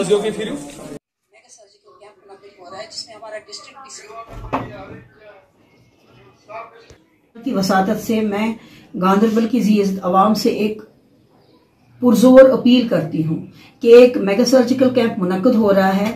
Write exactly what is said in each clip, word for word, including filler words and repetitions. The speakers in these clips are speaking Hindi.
के फिर सर्जिकल कैंप हो रहा है जिसमें हमारा डिस्ट्रिक्ट की वसातत से मैं गांधरबल की ज़ीज़ अवाम से एक पुरजोर अपील करती हूँ कि एक मेगा सर्जिकल कैंप मुनक्कद हो रहा है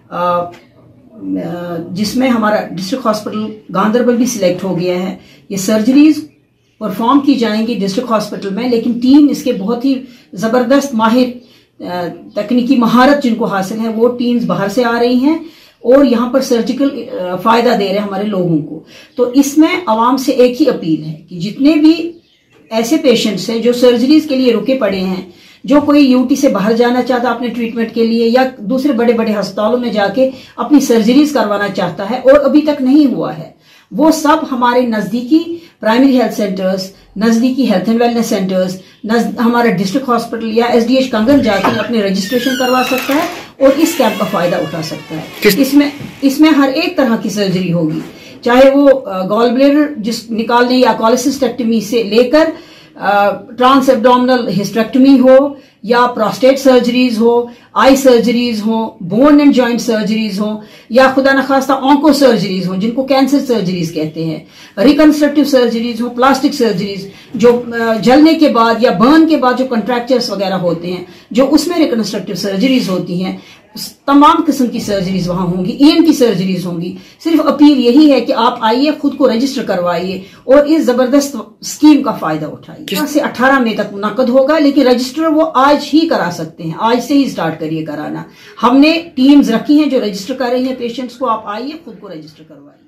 जिसमें हमारा डिस्ट्रिक्ट हॉस्पिटल गांधरबल भी सिलेक्ट हो गया है। ये सर्जरीज परफॉर्म की जाएंगी डिस्ट्रिक्ट हॉस्पिटल में, लेकिन टीम इसके बहुत ही ज़बरदस्त माहिर तकनीकी महारत जिनको हासिल है वो टीम्स बाहर से आ रही हैं और यहाँ पर सर्जिकल फायदा दे रहे हैं हमारे लोगों को। तो इसमें आवाम से एक ही अपील है कि जितने भी ऐसे पेशेंट्स हैं जो सर्जरीज के लिए रुके पड़े हैं, जो कोई यूटी से बाहर जाना चाहता अपने ट्रीटमेंट के लिए या दूसरे बड़े बड़े अस्पतालों में जाके अपनी सर्जरीज करवाना चाहता है और अभी तक नहीं हुआ है, वो सब हमारे नजदीकी प्राइमरी हेल्थ सेंटर्स, नजदीकी हेल्थ एंड वेलनेस सेंटर्स, हमारा डिस्ट्रिक्ट हॉस्पिटल या एसडीएच कंगन जाकर अपने रजिस्ट्रेशन करवा सकता है और इस कैंप का फायदा उठा सकता है। इसमें इसमें हर एक तरह की सर्जरी होगी, चाहे वो गॉल ब्लैडर जिस निकालने या कोलेसिस्टेक्टमी से लेकर ट्रांस एब्डोमिनल हिस्टेरेक्टमी हो या प्रोस्टेट सर्जरीज हो, आई सर्जरीज हो, बोन एंड जॉइंट सर्जरीज हो या खुदा न खास्ता ऑन्को सर्जरीज हो जिनको कैंसर सर्जरीज कहते हैं, रिकंस्ट्रक्टिव सर्जरीज हो, प्लास्टिक सर्जरीज जो जलने के बाद या बर्न के बाद जो कंट्रैक्चर्स वगैरह होते हैं जो उसमें रिकंस्ट्रक्टिव सर्जरीज होती हैं, तमाम किस्म की सर्जरीज वहां होंगी, ईएन की सर्जरीज होंगी। सिर्फ अपील यही है कि आप आइए, खुद को रजिस्टर करवाइए और इस जबरदस्त स्कीम का फायदा उठाइए। यहाँ से अठारह मई तक मुनक्कद होगा, लेकिन रजिस्टर वो आज ही करा सकते हैं, आज से ही स्टार्ट करिए कराना। हमने टीम्स रखी हैं जो रजिस्टर कर रही हैं पेशेंट्स को, आप आइए खुद को रजिस्टर करवाइए।